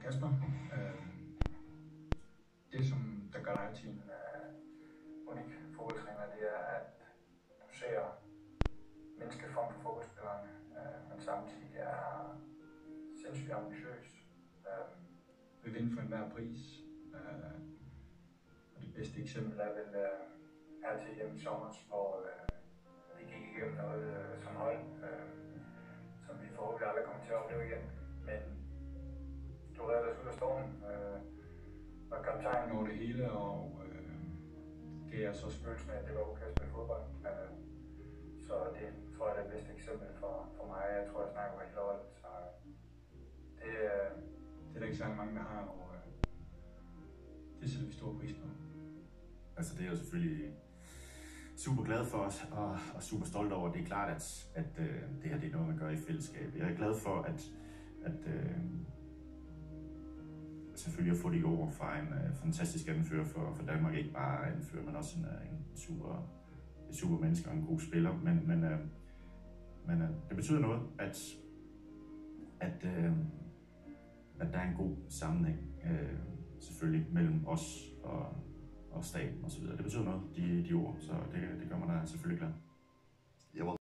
Kasper. Det, som der gør dig til en unik fodboldtræner, det er, at du ser mennesket frem for fodboldspillerne, men samtidig er sindssygt ambitiøs. Vil vinde for enhver pris. Og det bedste eksempel er vel her til hjemme i sommer, hvor vi gik igennem noget som hold, som vi forhåbentlig aldrig kommer til at opleve igen. Men du redder os ud af stormen, var kaptajn over det hele, og gav os også følelsen af, at det var okay at spille fodbold. Så det tror jeg er det bedste eksempel for mig. Jeg tror, jeg snakker med hele holdet. Så det er der ikke særlig mange, der har, og det sætter vi stor pris på. Altså det er jeg selvfølgelig super glad for os og super stolt over. Det er klart, at det her det er noget, man gør i fællesskab. Jeg er glad for, at selvfølgelig at få de ord fra en fantastisk anfører for Danmark. Ikke bare anfører, men også en super menneske og en god spiller. Men det betyder noget, at der er en god sammenhæng selvfølgelig mellem os og staten og så videre. Det betyder noget, de ord, så det gør mig da selvfølgelig glad.